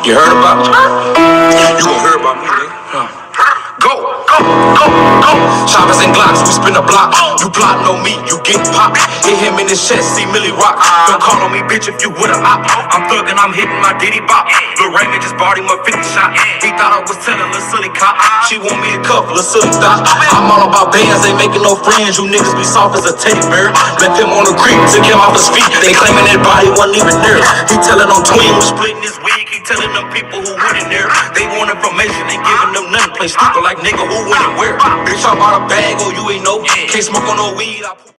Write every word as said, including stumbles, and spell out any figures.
You heard about me? You gon' hear about me, nigga. Huh. Go, go, go, go. Choppers and Glocks, we spin the block. You plotting on me, you get popped. Hit him in his chest, see Millie rock. Don't call on me, bitch, if you with a op. I'm thuggin', I'm hitting my Diddy bop. Lil' Raymond just bought him a fifty shot. He thought I was telling Lil' Silly cop. She want me a couple of silly thoughts. I'm all about bands, ain't making no friends. You niggas be soft as a teddy bear. Left him on the creek, took him off his feet. They claiming that body wasn't even there. He telling on twin, was splitting his wig. He telling them people who went in there. They want information, ain't giving them nothing. Play stupid like nigga, who went and where? Bitch, I bought a bag, oh you ain't know. Can't smoke on no weed. I